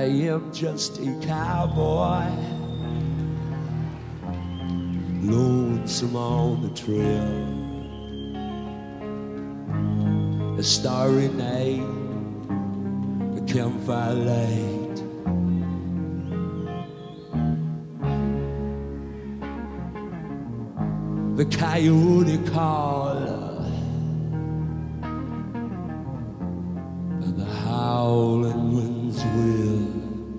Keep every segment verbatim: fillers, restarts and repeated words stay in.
am just a cowboy, lonesome on the trail. A starry night, a campfire light, the coyote call, and the howling winds will.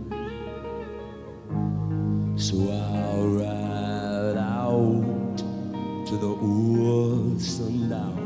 So I'll ride out to the old sundown.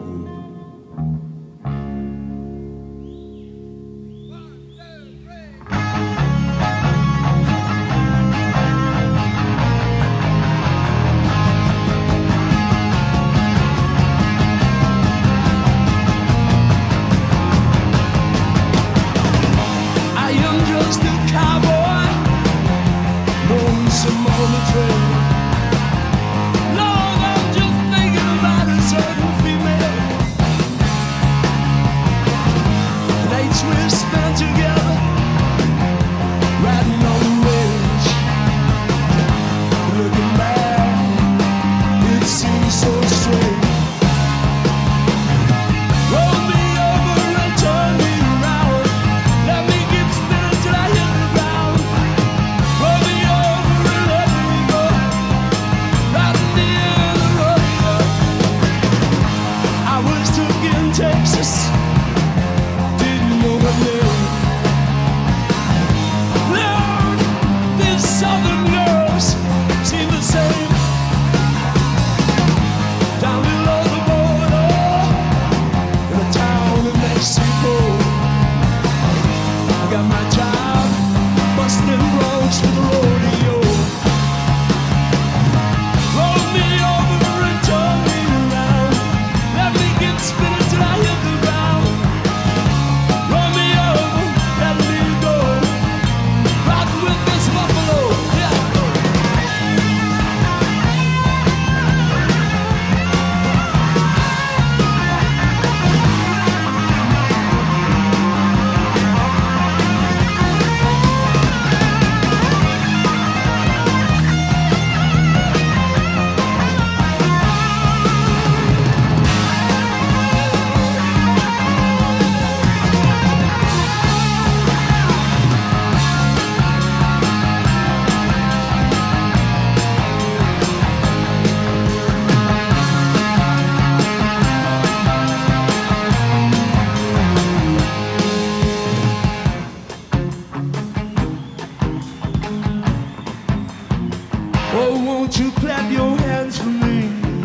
Oh, won't you clap your hands for me?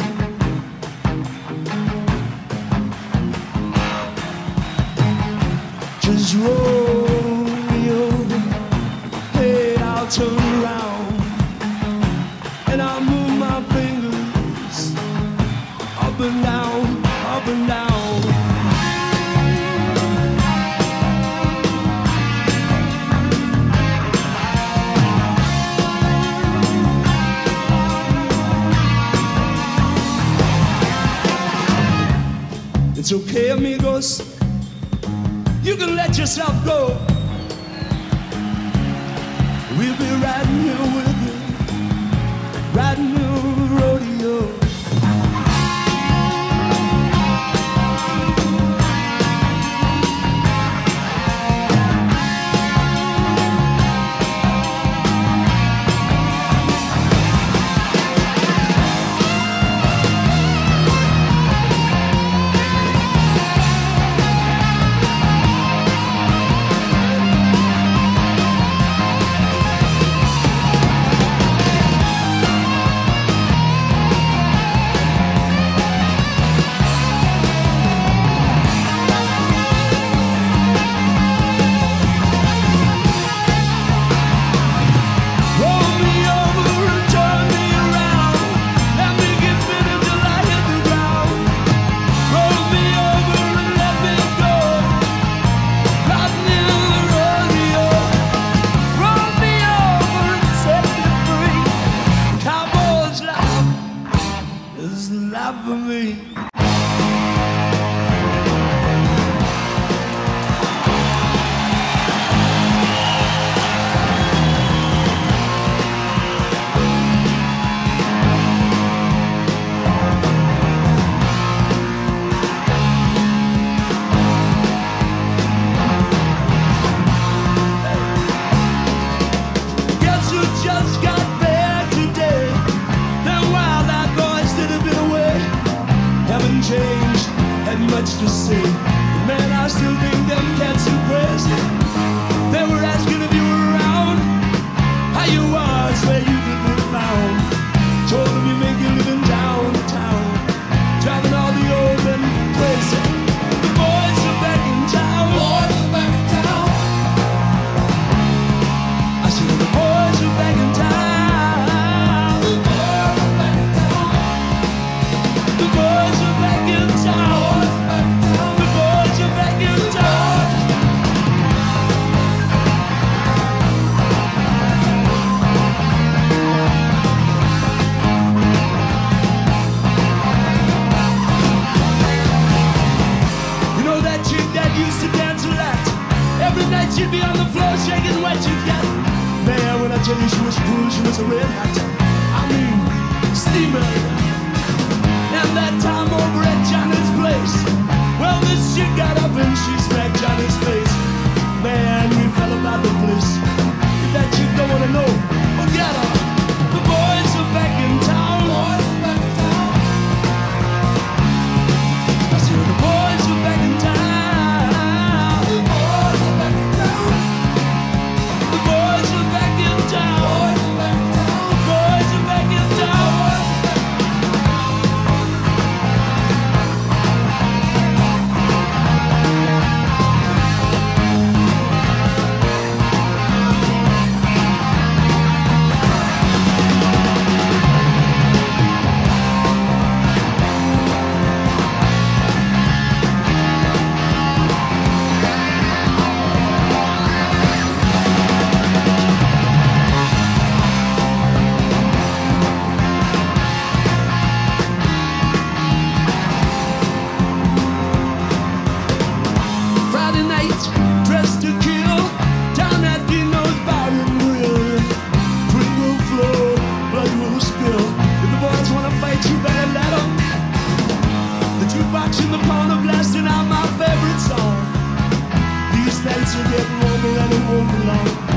Just roll me over, hey, I'll turn around and I'll move my fingers up and down, up and down. It's okay, amigos, you can let yourself go. We'll be riding here with you, riding the rodeo. she'd be on the floor shaking what she'd got. Man, when I tell you she was cool, she was a red hot. I mean, steamer. And that time over at Johnny's place, well, this chick got up and she smacked Johnny's face. Man, we fell about the place. If that chick don't wanna know, forget her. The boys are back in town. Boys are back in town. I said the boys are back in town. The boys are back in town. The boys are back in town. The boys are back in town. Dressed to kill, down at Dino's Bar and Grill. Drink will flow, blood will spill. If the boys wanna fight, you better let them. The jukebox in the corner blasting out my favorite song. These nights are getting warmer and it won't be long.